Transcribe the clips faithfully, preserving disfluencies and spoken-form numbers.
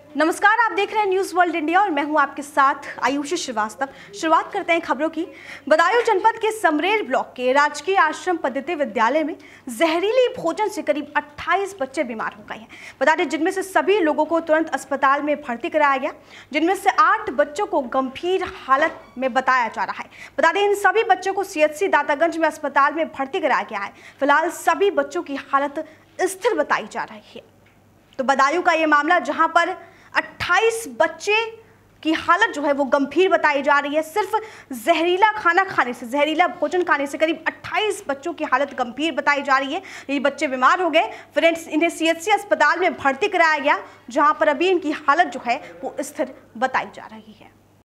नमस्कार, आप देख रहे हैं न्यूज़ वर्ल्ड इंडिया और मैं हूं आपके साथ आयुषी श्रीवास्तव। शुरुआत करते हैं खबरों की। बदायूं जनपद के समरेर ब्लॉक के राजकीय आश्रम पद्धति विद्यालय में जहरीली भोजन से करीब अट्ठाईस बच्चे बीमार हो गए हैं। बता दें, जिनमें से सभी लोगों को तुरंत अस्पताल में भर्ती कराया गया, जिनमें से आठ बच्चों को गंभीर हालत में बताया जा रहा है। बता दें, इन सभी बच्चों को सीएचसी दातागंज में अस्पताल में भर्ती कराया गया है। फिलहाल सभी बच्चों की हालत स्थिर बताई जा रही है। तो बदायूं का ये मामला, जहां पर अट्ठाईस बच्चे की हालत जो है वो गंभीर बताई जा रही है। सिर्फ जहरीला खाना खाने से, जहरीला भोजन खाने से करीब अट्ठाईस बच्चों की हालत गंभीर बताई जा रही है। ये बच्चे बीमार हो गए, फिर इन्हें सीएचसी अस्पताल में भर्ती कराया गया, जहां पर अभी इनकी हालत जो है वो स्थिर बताई जा रही है।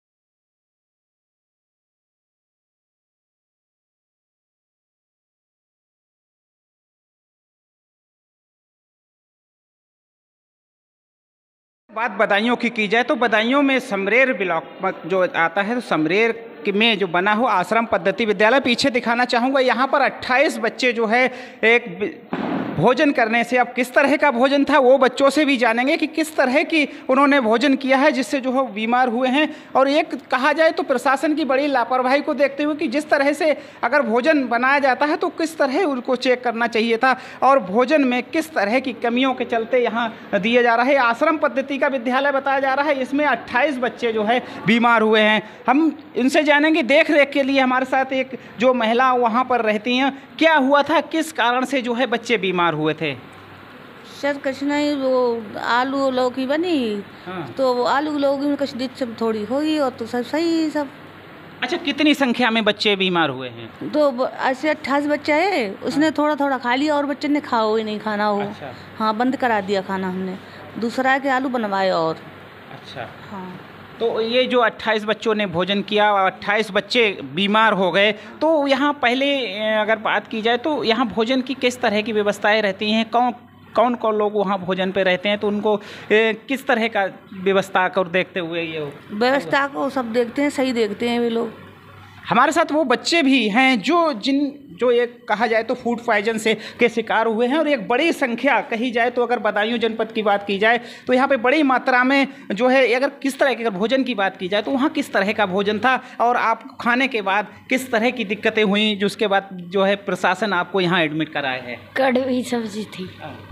बात बदायूं की की जाए तो बदायूं में समरेर ब्लॉक जो आता है, तो समरेर में जो बना हुआ आश्रम पद्धति विद्यालय, पीछे दिखाना चाहूँगा। यहाँ पर अट्ठाईस बच्चे जो है एक भोजन करने से, अब किस तरह का भोजन था वो बच्चों से भी जानेंगे कि किस तरह की उन्होंने भोजन किया है जिससे जो है बीमार हुए हैं। और एक कहा जाए तो प्रशासन की बड़ी लापरवाही को देखते हुए कि जिस तरह से अगर भोजन बनाया जाता है तो किस तरह उनको चेक करना चाहिए था और भोजन में किस तरह की कमियों के चलते यहाँ दिया जा रहा है। आश्रम पद्धति का विद्यालय बताया जा रहा है, इसमें अट्ठाईस बच्चे जो है बीमार हुए हैं। हम इनसे जानेंगे, देख रेख के लिए हमारे साथ एक जो महिला वहाँ पर रहती हैं, क्या हुआ था, किस कारण से जो है बच्चे बीमार हुए थे। सर कुछ नहीं, वो आलू लौकी बनी। हाँ। तो वो आलू लौकी में कुछ दिक्कत थोड़ी हुई और तो सब सही सब। अच्छा, कितनी संख्या में बच्चे बीमार हुए हैं? तो ऐसे अट्ठाईस बच्चे है, उसने हाँ। थोड़ा थोड़ा खा लिया और बच्चे ने खाओ ही नहीं खाना हो। अच्छा। हाँ, बंद करा दिया खाना हमने, दूसरा के आलू बनवाए और। अच्छा। हाँ, तो ये जो अट्ठाईस बच्चों ने भोजन किया और अट्ठाईस बच्चे बीमार हो गए, तो यहाँ पहले अगर बात की जाए तो यहाँ भोजन की किस तरह की व्यवस्थाएं रहती हैं? कौन कौन कौन लोग वहाँ भोजन पे रहते हैं, तो उनको ए, किस तरह का व्यवस्था कर देखते हुए ये व्यवस्था को सब देखते हैं, सही देखते हैं वे लोग। हमारे साथ वो बच्चे भी हैं जो जिन जो एक कहा जाए तो फूड पॉइजन से के शिकार हुए हैं, और एक बड़ी संख्या कही जाए तो अगर बदायूं जनपद की बात की जाए तो यहाँ पे बड़ी मात्रा में जो है, अगर किस तरह के अगर भोजन की बात की जाए तो वहाँ किस तरह का भोजन था और आप खाने के बाद किस तरह की दिक्कतें हुई, जिसके बाद जो है प्रशासन आपको यहाँ एडमिट कराया है? कड़वी सब्जी थी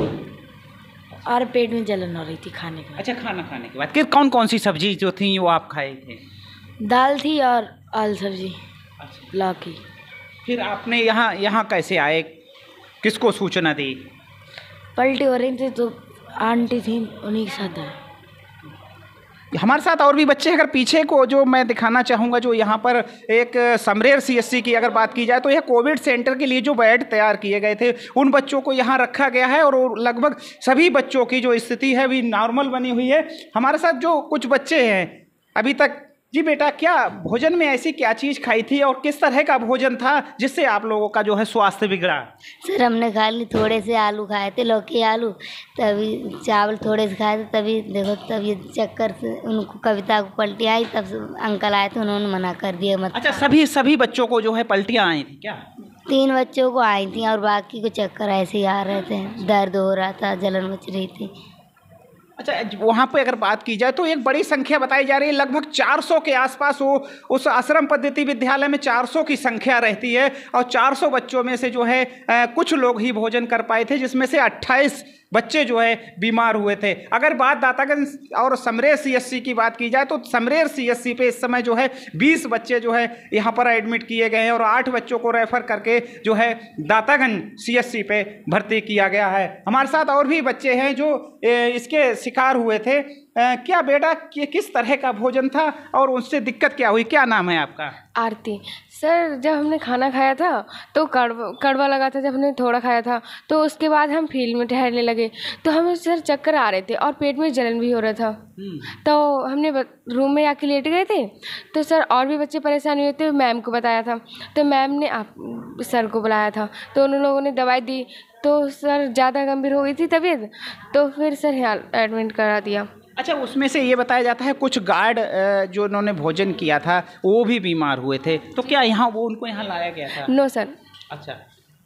और पेट में जलन हो रही थी खाने के बाद। अच्छा, खाना खाने के बाद कि कौन कौन सी सब्जी जो थी वो आप खाए थे? दाल थी और आलू सब्जी। अच्छा। लौकी। फिर आपने यहाँ यहाँ कैसे आए, किसको सूचना दी? पलटी हो रही थी तो आंटी थी, उन्हीं के साथ आए। हमारे साथ और भी बच्चे, अगर पीछे को जो मैं दिखाना चाहूँगा, जो यहाँ पर एक समरेर सीएचसी की अगर बात की जाए तो यह कोविड सेंटर के लिए जो बेड तैयार किए गए थे, उन बच्चों को यहाँ रखा गया है और लगभग सभी बच्चों की जो स्थिति है भी नॉर्मल बनी हुई है। हमारे साथ जो कुछ बच्चे हैं अभी तक, जी बेटा, क्या भोजन में ऐसी क्या चीज़ खाई थी और किस तरह का भोजन था जिससे आप लोगों का जो है स्वास्थ्य बिगड़ा? सर हमने खा ली, थोड़े से आलू खाए थे, लौकी आलू, तभी चावल थोड़े से खाए थे, तभी देखो तब ये चक्कर से उनको कविता को पलटी आई, तब अंकल आए थे, उन्होंने मना कर दिया मत। अच्छा, सभी सभी बच्चों को जो है पलटियाँ आई थी क्या? तीन बच्चों को आई थी और बाकी को चक्कर ऐसे ही आ रहे थे, दर्द हो रहा था, जलन मच रही थी। अच्छा, वहाँ पे अगर बात की जाए तो एक बड़ी संख्या बताई जा रही है, लगभग चार सौ के आसपास वो उस आश्रम पद्धति विद्यालय में चार सौ की संख्या रहती है और चार सौ बच्चों में से जो है आ, कुछ लोग ही भोजन कर पाए थे, जिसमें से अट्ठाईस बच्चे जो है बीमार हुए थे। अगर बात दातागंज और समरेर सीएचसी की बात की जाए तो समरेर सीएचसी पे इस समय जो है बीस बच्चे जो है यहाँ पर एडमिट किए गए हैं और आठ बच्चों को रेफर करके जो है दातागंज सीएचसी पे भर्ती किया गया है। हमारे साथ और भी बच्चे हैं जो इसके शिकार हुए थे। क्या बेटा, ये किस तरह का भोजन था और उससे दिक्कत क्या हुई? क्या नाम है आपका? आरती। सर, जब हमने खाना खाया था तो कड़वा कड़वा लगा था, जब हमने थोड़ा खाया था तो उसके बाद हम फील्ड में ठहरने लगे तो हमें सर चक्कर आ रहे थे और पेट में जलन भी हो रहा था। तो हमने रूम में आके लेट गए थे, तो सर और भी बच्चे परेशान हुए थे, मैम को बताया था, तो मैम ने आप सर को बुलाया था, तो उन लोगों ने दवाई दी, तो सर ज़्यादा गंभीर हो गई थी तबीयत, तो फिर सर यहाँ एडमिट करा दिया। अच्छा, उसमें से ये बताया जाता है कुछ गार्ड जो उन्होंने भोजन किया था वो भी बीमार हुए थे, तो क्या यहाँ वो उनको यहाँ लाया गया था? No sir. अच्छा,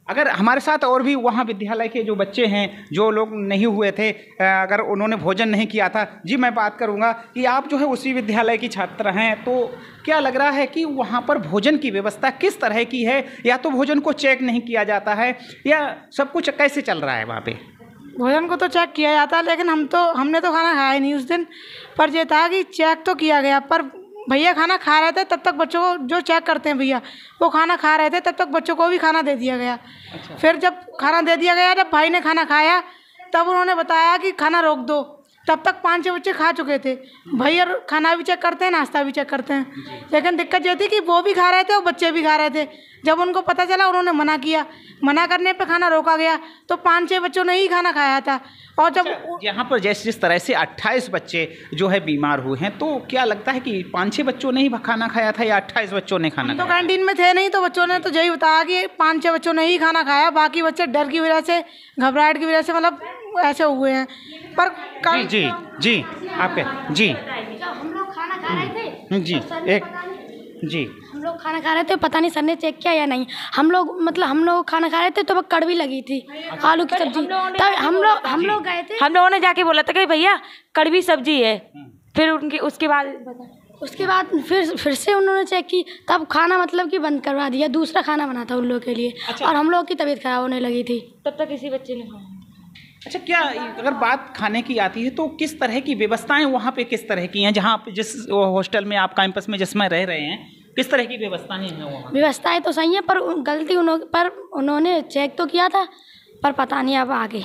अगर हमारे साथ और भी वहाँ विद्यालय के जो बच्चे हैं, जो लोग नहीं हुए थे, अगर उन्होंने भोजन नहीं किया था, जी मैं बात करूँगा कि आप जो है उसी विद्यालय की छात्र हैं, तो क्या लग रहा है कि वहाँ पर भोजन की व्यवस्था किस तरह की है? या तो भोजन को चेक नहीं किया जाता है, या सब कुछ कैसे चल रहा है वहाँ पे? भोजन को तो चेक किया जाता है, लेकिन हम तो हमने तो खाना खाया नहीं उस दिन। पर ये था कि चेक तो किया गया, पर भैया खाना खा रहे थे तब तक बच्चों को, जो चेक करते हैं भैया, वो खाना खा रहे थे तब तक बच्चों को भी खाना दे दिया गया। अच्छा। फिर जब खाना दे दिया गया, जब भाई ने खाना खाया तब उन्होंने बताया कि खाना रोक दो। तब तक पाँच छः बच्चे खा चुके थे। भैया खाना भी चेक करते हैं, नाश्ता भी चेक करते हैं, लेकिन दिक्कत ये थी कि वो भी खा रहे थे और बच्चे भी खा रहे थे। जब उनको पता चला, उन्होंने मना किया। मना करने पे खाना रोका गया, तो पाँच छः बच्चों ने ही खाना खाया था। और जब यहाँ पर जैसे जिस तरह से अट्ठाईस बच्चे जो है बीमार हुए हैं, तो क्या लगता है कि पाँच छः बच्चों ने ही खाना खाया था या अट्ठाईस बच्चों ने खाना खाया? तो कैंटीन में थे नहीं, तो बच्चों ने तो यही बताया कि पाँच छः बच्चों ने ही खाना खाया, बाकी बच्चे डर की वजह से, घबराहट की वजह से मतलब ऐसे हुए हैं। पर जी जी जी आपके जी हम लोग खाना खा रहे थे जी एक जी हम लोग खाना खा रहे थे, पता नहीं सर ने चेक किया या नहीं। हम लोग मतलब हम लोग खाना खा रहे थे तो वह कड़वी लगी थी, आलू की सब्जी। तब हम लोग हम लोग गए थे, हम लोगों ने जाके बोला था कि भैया कड़वी सब्जी है। फिर उनकी उसके बाद उसके बाद फिर फिर से उन्होंने चेक की, तब खाना मतलब कि बंद करवा दिया। दूसरा खाना बना था उन लोगों के लिए। अच्छा। और हम लोग की तबीयत खराब होने लगी थी, तब तक किसी बच्चे ने खाया। अच्छा, क्या अगर बात खाने की आती है तो किस तरह की व्यवस्थाएं वहाँ पे किस तरह की हैं? जहाँ आप जिस हॉस्टल में, आप कैंपस में जिसमें रह रहे हैं, किस तरह की व्यवस्थाएं हैं वहाँ? व्यवस्थाएं तो सही है, पर गलती उन्होंने पर उन्होंने चेक तो किया था, पर पता नहीं अब आगे।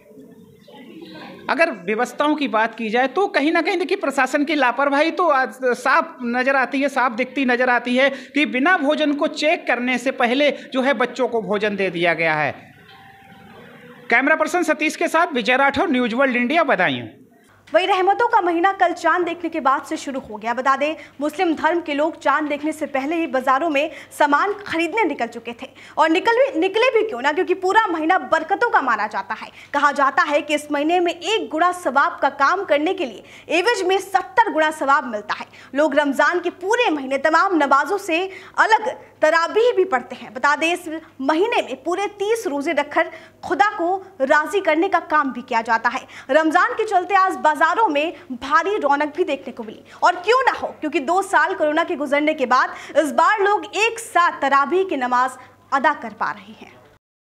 अगर व्यवस्थाओं की बात की जाए तो कहीं ना कहीं देखिए प्रशासन की लापरवाही तो साफ नज़र आती है, साफ दिखती नज़र आती है कि बिना भोजन को चेक करने से पहले जो है बच्चों को भोजन दे दिया गया है। कैमरा पर्सन सतीश के साथ Vijay Rathore, news world India, बधाई। वही रहमतों का महीना कल चांद देखने के बाद से शुरू हो गया। बता दें, मुस्लिम धर्म के लोग चांद देखने से पहले ही बाजारों में सामान खरीदने निकल चुके थे, और निकल भी निकले भी क्यों ना, क्योंकि पूरा महीना बरकतों का माना जाता है। कहा जाता है कि इस महीने में एक गुना सवाब का काम करने के लिए एवज में सत्तर गुना सवाब मिलता है। लोग रमजान के पूरे महीने तमाम नमाजों से अलग तराबीह भी पढ़ते हैं। बता दें, इस महीने में पूरे तीस रोजे रखकर खुदा को राजी करने का काम भी किया जाता है। रमजान के चलते आज बाजारों में भारी रौनक भी देखने को मिली, और क्यों ना हो, क्योंकि दो साल कोरोना के गुजरने के बाद इस बार लोग एक साथ तराबीह की नमाज अदा कर पा रहे हैं।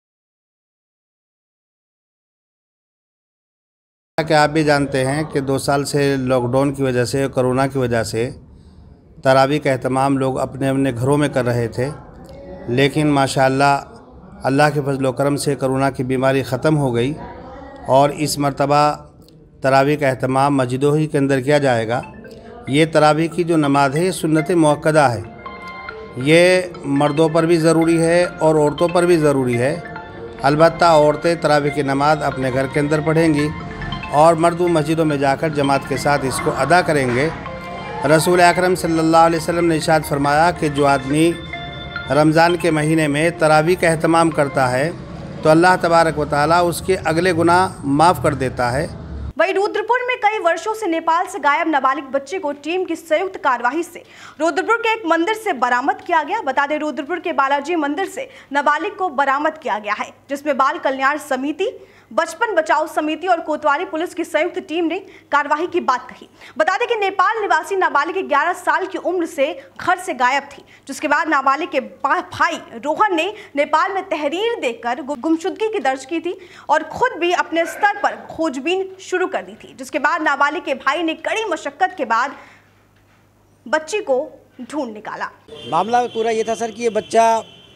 क्या आप भी जानते हैं कि दो साल से लॉकडाउन की वजह से, कोरोना की वजह से तरावी का एहतमाम लोग अपने अपने घरों में कर रहे थे, लेकिन माशाअल्लाह अल्लाह के फजल व करम से कोरोना की बीमारी ख़त्म हो गई, और इस मर्तबा तरावी का एहतमाम मस्जिदों ही के अंदर किया जाएगा। ये तरावी की जो नमाज है, ये सुन्नत मुअक्कदा है। ये मर्दों पर भी ज़रूरी है और औरतों पर भी ज़रूरी है। अलबत्ता औरतें तरावी की नमाज अपने घर के अंदर पढ़ेंगी, और मर्द मस्जिदों में जाकर जमात के साथ इसको अदा करेंगे। रसूल अकरम सल्लल्लाहु अलैहि वसल्लम ने इरशाद फरमाया कि जो आदमी रमज़ान के महीने में तरावी का एहतमाम करता है तो अल्लाह तबारक व तआला उसके अगले गुनाह माफ़ कर देता है। वहीं रुद्रपुर में कई वर्षों से नेपाल से गायब नाबालिग बच्चे को टीम की संयुक्त कार्यवाही से रुद्रपुर के एक मंदिर से बरामद किया गया। बता दें, रुद्रपुर के बालाजी मंदिर से नाबालिग को बरामद किया गया है, जिसमें बाल कल्याण समिति, बचपन बचाओ समिति और कोतवाली पुलिस की संयुक्त टीम ने कार्यवाही की बात कही। बता दें कि नेपाल निवासी नाबालिग ग्यारह साल की उम्र से घर से गायब थी, जिसके बाद नाबालिग के भाई रोहन ने नेपाल में तहरीर देकर गुमशुदगी की दर्ज की थी और खुद भी अपने स्तर पर खोजबीन शुरू कर दी थी, जिसके बाद नाबालिग के भाई ने कड़ी मशक्कत के बाद बच्ची को ढूंढ निकाला। मामला पूरा ये था सर कि ये बच्चा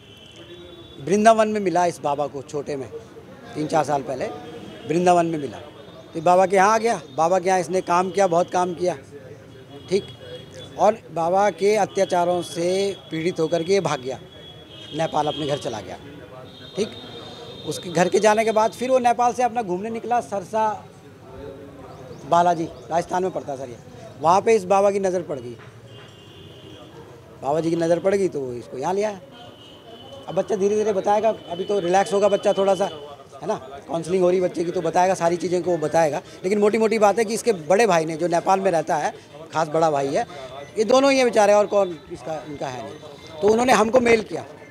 वृंदावन में मिला, इस बाबा को छोटे में तीन चार साल पहले वृंदावन में मिला, तो बाबा के यहाँ आ गया। बाबा के यहाँ इसने काम किया, बहुत काम किया, ठीक, और बाबा के अत्याचारों से पीड़ित होकर के ये भाग गया, नेपाल अपने घर चला गया, ठीक। उसके घर के जाने के बाद फिर वो नेपाल से अपना घूमने निकला, सरसा बालाजी राजस्थान में पड़ता सर ये, वहाँ पे इस बाबा की नज़र पड़ गई, बाबा जी की नज़र पड़ गई तो इसको यहाँ लिया। अब बच्चा धीरे धीरे बताएगा, अभी तो रिलैक्स होगा बच्चा थोड़ा सा, है ना, काउंसलिंग हो रही बच्चे की, तो बताएगा सारी चीज़ें को वो बताएगा। लेकिन मोटी मोटी बात है कि इसके बड़े भाई ने, जो नेपाल में रहता है, खास बड़ा भाई है, ये दोनों ही बेचारे, और कौन इसका इनका है नहीं, तो उन्होंने हमको मेल किया,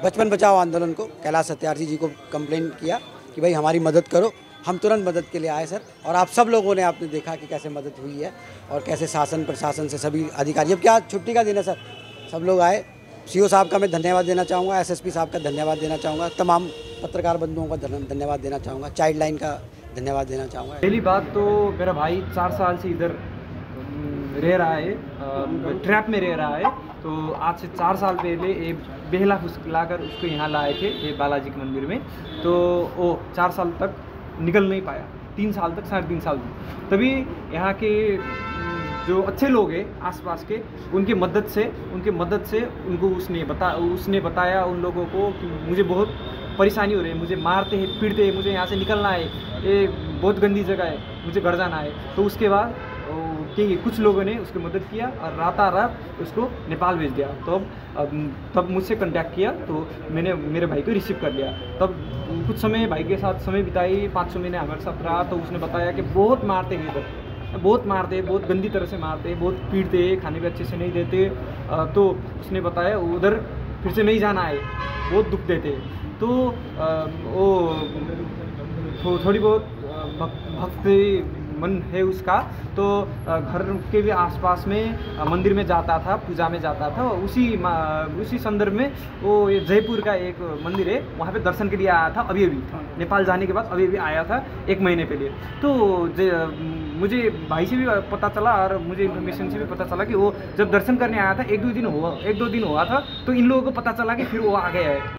बचपन बचाओ आंदोलन को कैलाश सत्यार्थी जी को कंप्लेन किया कि भाई हमारी मदद करो। हम तुरंत मदद के लिए आए सर, और आप सब लोगों ने आपने देखा कि कैसे मदद हुई है और कैसे शासन प्रशासन से सभी अधिकारी, अब क्या छुट्टी का दिन है सर, सब लोग आए। सीओ साहब का मैं धन्यवाद देना चाहूँगा, एसएसपी साहब का धन्यवाद देना चाहूँगा, तमाम पत्रकार बंधुओं का धन्यवाद देना चाहूँगा, चाइल्ड लाइन का धन्यवाद देना चाहूँगा। पहली बात तो मेरा भाई चार साल से इधर रह रहा है, ट्रैप में रह रहा है। तो आज से चार साल पहले एक बेहला फुसलाकर उसको यहाँ लाए थे ये बालाजी के मंदिर में। तो वो चार साल तक निकल नहीं पाया, तीन साल तक, साढ़े तीन साल तक। तभी यहाँ के जो अच्छे लोग हैं आसपास के, उनकी मदद से उनकी मदद से उनको उसने बता उसने बताया उन लोगों को कि मुझे बहुत परेशानी हो रही है, मुझे मारते हैं, पीटते हैं, मुझे यहाँ से निकलना है, ये बहुत गंदी जगह है, मुझे घर जाना है। तो उसके बाद कि कुछ लोगों ने उसकी मदद किया और राता रात उसको नेपाल भेज दिया। तो अब तब मुझसे कांटेक्ट किया, तो मैंने मेरे भाई को रिसीव कर लिया। तब कुछ समय भाई के साथ समय बिताई, पाँच सौ महीने हमारे साथ रहा। तो उसने बताया कि बहुत मारते हैं इधर, बहुत मारते हैं, बहुत गंदी तरह से मारते हैं, बहुत पीटते हैं, खाने भी अच्छे से नहीं देते। तो उसने बताया उधर फिर से नहीं जाना है, बहुत दुख देते। तो वो थोड़ी बहुत भक्ति मन है उसका। तो घर के भी आसपास में मंदिर में जाता था, पूजा में जाता था। उसी उसी संदर्भ में वो ये जयपुर का एक मंदिर है, वहाँ पे दर्शन के लिए आया था। अभी अभी नेपाल जाने के बाद अभी अभी आया था, एक महीने पहले। तो मुझे भाई से भी पता चला और मुझे इन्फॉर्मेशन से भी पता चला कि वो जब दर्शन करने आया था, एक दो दिन हुआ एक दो दिन हुआ था, तो इन लोगों को पता चला कि फिर वो आ गया है।